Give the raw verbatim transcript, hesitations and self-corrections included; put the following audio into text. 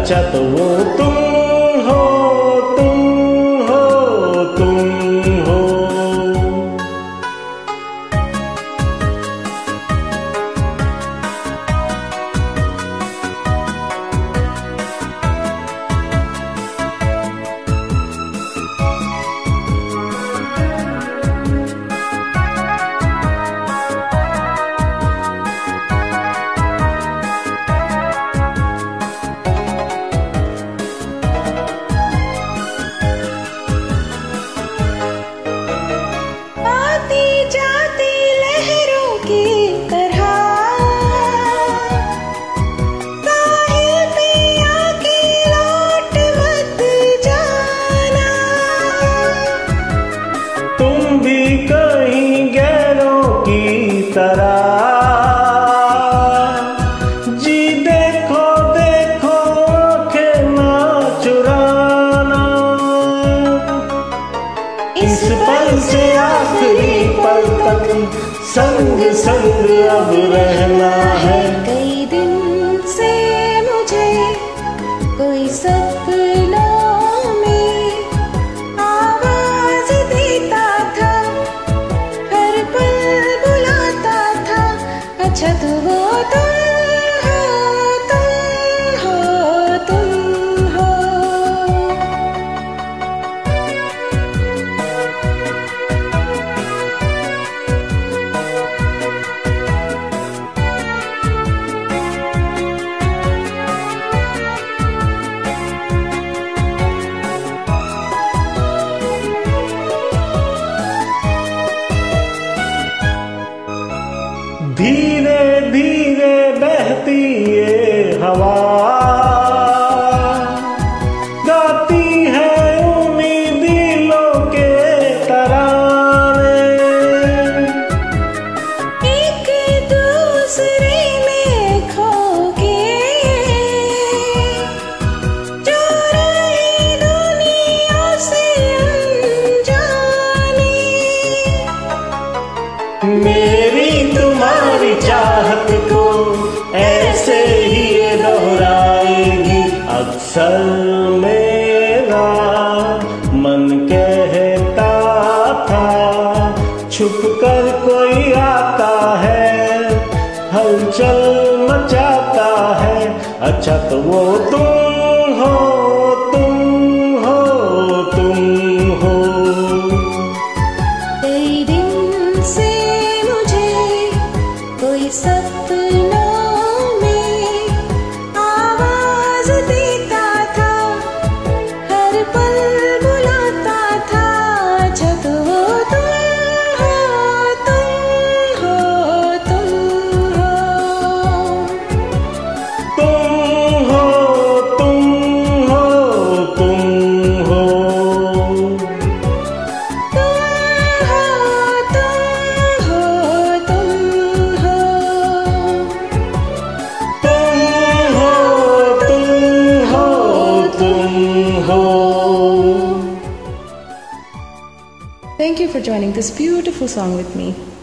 अच्छा तो वो तुम हो, तुम हो, तुम हो। जी देखो देखो आंखें ना चुराना, इस पल से आखिरी पल तक संग संग अब रहना है। कई दिन से मुझे कोई सपनों में आवाज देता था, हर पल बुलाता था, अच्छा तो वो तुम हो, तुम हो, तुम हो। धीरे धीरे बहती ये हवा गाती है उम्मीदिलों के तराने, एक दूसरे में खो के जो रहे दुनिया से अनजाने। मेरी तुम्हारी चाहत को ऐसे ही दोहराएगी अक्सर मेरा मन कहता था, छुप कर कोई आता है हलचल मचाता है, अच्छा तो वो तुम हो, तुम हो, तुम हो। कई दिन से मुझे कोई सपनों में आवाज देता था, हर पल बुलाता था, अच्छा तो वो तुम हो, तुम हो, तुम हो। तुम हो, तुम हो, तुम हो। Thank you for joining this beautiful song with me.